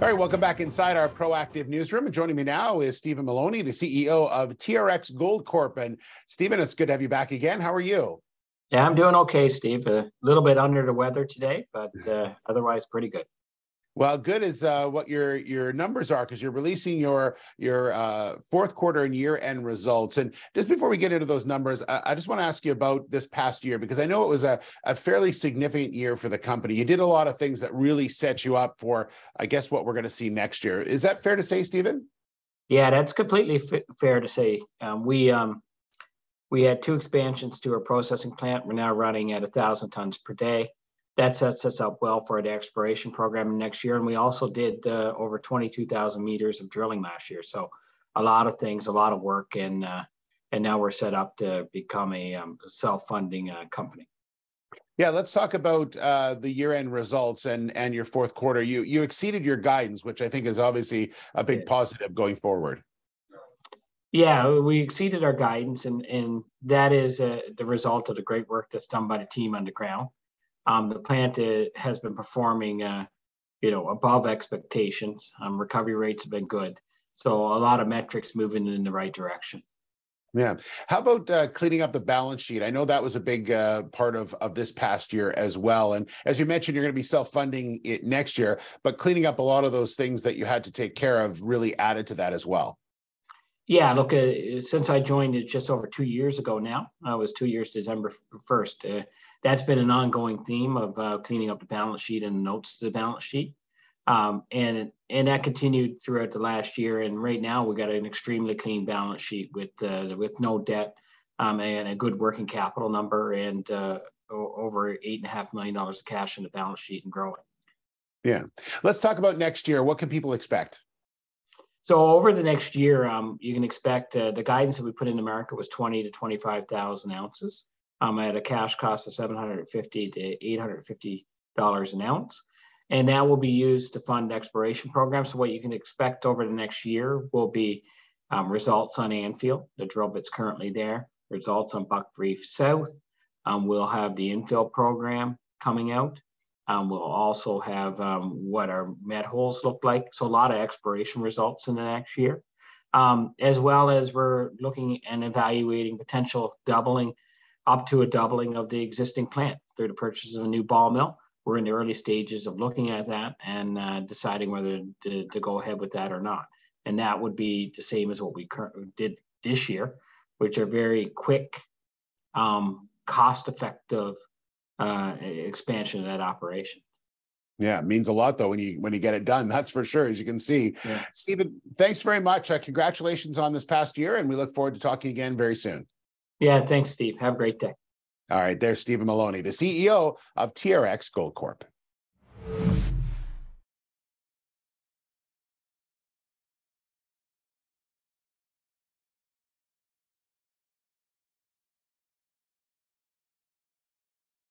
All right, welcome back inside our Proactive newsroom. And joining me now is Stephen Mullowney, the CEO of TRX Gold Corp. And Stephen, it's good to have you back again. How are you? Yeah, I'm doing okay, Steve. A little bit under the weather today, but otherwise pretty good. Well, good is what your numbers are, because you're releasing your fourth quarter and year-end results. And just before we get into those numbers, I just want to ask you about this past year, because I know it was a fairly significant year for the company. You did a lot of things that really set you up for, I guess, what we're going to see next year. Is that fair to say, Stephen? Yeah, that's completely fair to say. We had two expansions to our processing plant. We're now running at 1,000 tons per day. That sets us up well for the exploration program next year. And we also did over 22,000 meters of drilling last year. So a lot of things, a lot of work, and now we're set up to become a self-funding company. Yeah, let's talk about the year-end results and your fourth quarter. You exceeded your guidance, which I think is obviously a big positive going forward. Yeah, we exceeded our guidance, and that is the result of the great work that's done by the team underground. The plant has been performing, above expectations. Recovery rates have been good, so a lot of metrics moving in the right direction. Yeah. How about cleaning up the balance sheet? I know that was a big part of this past year as well. And as you mentioned, you're going to be self-funding it next year, but cleaning up a lot of those things that you had to take care of really added to that as well. Yeah, look, since I joined it just over 2 years ago now, it was 2 years, December 1st. That's been an ongoing theme of cleaning up the balance sheet and notes to the balance sheet. And that continued throughout the last year. And right now we got an extremely clean balance sheet with no debt and a good working capital number, and over $8.5 million of cash in the balance sheet and growing. Yeah. Let's talk about next year. What can people expect? So over the next year, you can expect the guidance that we put in America was 20 to 25,000 ounces at a cash cost of $750 to $850 an ounce. And that will be used to fund exploration programs. So what you can expect over the next year will be results on Anfield, the drill bit's currently there, results on Buckreef South. We'll have the infill program coming out. We'll also have what our met holes look like. So a lot of exploration results in the next year, as well as we're looking and evaluating potential up to a doubling of the existing plant through the purchase of a new ball mill. We're in the early stages of looking at that and deciding whether to go ahead with that or not. And that would be the same as what we currently did this year, which are very quick, cost-effective expansion of that operation. Yeah, it means a lot though when you get it done. That's for sure, as you can see. Yeah. Stephen, thanks very much. Congratulations on this past year, and we look forward to talking again very soon. Yeah, thanks, Steve. Have a great day. All right, there's Stephen Mullowney, the CEO of TRX Gold Corp.